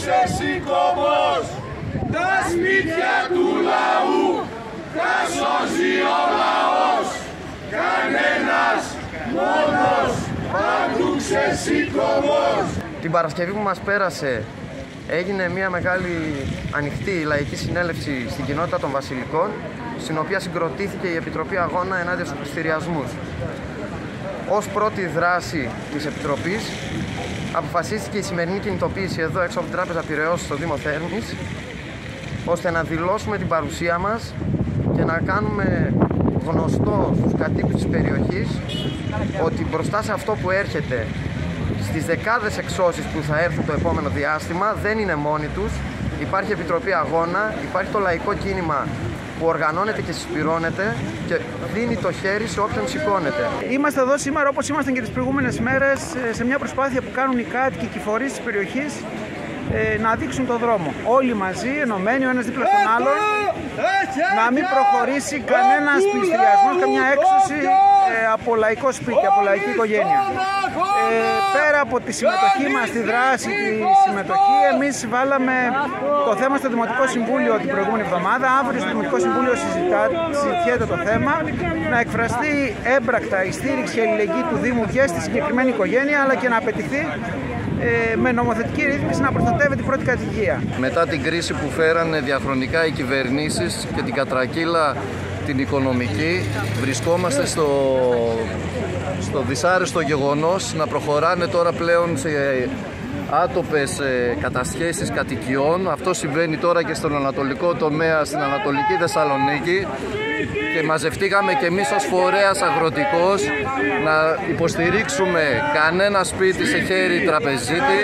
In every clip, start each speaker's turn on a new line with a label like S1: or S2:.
S1: ξεσηκωμός, τα σπίτια του λαού θα σώσει ο λαός, κανένας μόνος παντού ξεσηκωμός.
S2: Την Παρασκευή που μας πέρασε έγινε μια μεγάλη ανοιχτή λαϊκή συνέλευση στην κοινότητα των Βασιλικών, στην οποία συγκροτήθηκε η Επιτροπή Αγώνα ενάντια στους πληστηριασμούς. Ως πρώτη δράση της Επιτροπής αποφασίστηκε η σημερινή κινητοποίηση εδώ έξω από την Τράπεζα Πειραιώς στο Δήμο Θέρμης, ώστε να δηλώσουμε την παρουσία μας και να κάνουμε γνωστό στους κατοίκους της περιοχής ότι μπροστά σε αυτό που έρχεται, στις δεκάδες εξώσεις που θα έρθουν το επόμενο διάστημα, δεν είναι μόνοι τους. Υπάρχει Επιτροπή Αγώνα, υπάρχει το λαϊκό κίνημα που οργανώνεται και συσπυρώνεται και δίνει το χέρι σε όποιον σηκώνεται.
S3: Είμαστε εδώ σήμερα, όπως ήμασταν και τις προηγούμενες μέρες, σε μια προσπάθεια που κάνουν οι κάτοικοι και οι φορείς της περιοχής να δείξουν τον δρόμο. Όλοι μαζί, ενωμένοι, ο ένας δίπλα στον άλλον, να μην προχωρήσει κανένας πληστηριασμός, καμιά έξωση από λαϊκό σπίτι, από λαϊκή οικογένεια. Πέρα από τη συμμετοχή μας στη δράση, τη συμμετοχή, εμείς βάλαμε το θέμα στο Δημοτικό Συμβούλιο την προηγούμενη εβδομάδα. Αύριο στο Δημοτικό Συμβούλιο συζητιέται το θέμα, να εκφραστεί έμπρακτα η στήριξη και η αλληλεγγύη του Δήμου και στη συγκεκριμένη οικογένεια, αλλά και να απαιτηθεί με νομοθετική ρύθμιση να προστατεύει την πρώτη κατοικία.
S4: Μετά την κρίση που φέρανε διαχρονικά οι κυβερνήσεις και την κατρακύλα την οικονομική, βρισκόμαστε στο δυσάρεστο γεγονός να προχωράνε τώρα πλέον σε άτοπες κατασχέσεις κατοικιών. Αυτό συμβαίνει τώρα και στον ανατολικό τομέα, στην Ανατολική Θεσσαλονίκη, και μαζευτήκαμε και εμείς ως φορέας αγροτικός να υποστηρίξουμε κανένα σπίτι σε χέρι τραπεζίτη,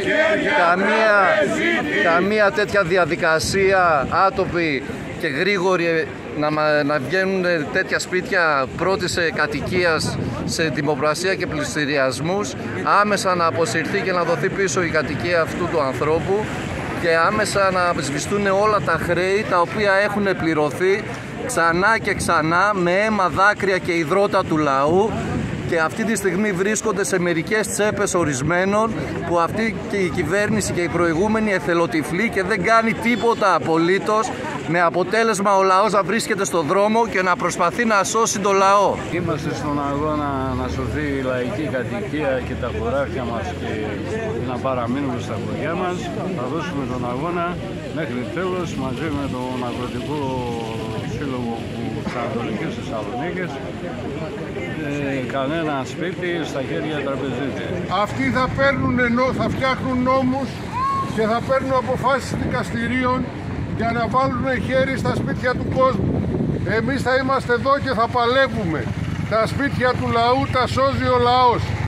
S4: καμία τέτοια διαδικασία άτοπη και γρήγορη να βγαίνουν τέτοια σπίτια πρώτης κατοικίας σε δημοπρασία και πληστηριασμούς, άμεσα να αποσυρθεί και να δοθεί πίσω η κατοικία αυτού του ανθρώπου και άμεσα να σβηστούν όλα τα χρέη τα οποία έχουν πληρωθεί ξανά και ξανά με αίμα, δάκρυα και υδρότα του λαού, και αυτή τη στιγμή βρίσκονται σε μερικές τσέπες ορισμένων, που αυτή και η κυβέρνηση και η προηγούμενη εθελοτυφλεί και δεν κάνει τίποτα απολύτως, με αποτέλεσμα ο λαός να βρίσκεται στον δρόμο και να προσπαθεί να σώσει το λαό.
S5: Είμαστε στον αγώνα να σωθεί η λαϊκή κατοικία και τα χωράφια μας και να παραμείνουμε στα χωριά μας. Θα δώσουμε τον αγώνα μέχρι τέλος μαζί με τον Αγροτικό Σύλλογο της Ανατολικής Θεσσαλονίκης. Κανένα σπίτι στα χέρια τραπεζίτη.
S1: Αυτοί θα παίρνουν, θα φτιάχνουν νόμους και θα παίρνουν αποφάσεις δικαστηρίων για να βάλουν χέρι στα σπίτια του κόσμου. Εμείς θα είμαστε εδώ και θα παλεύουμε. Τα σπίτια του λαού τα σώζει ο λαός.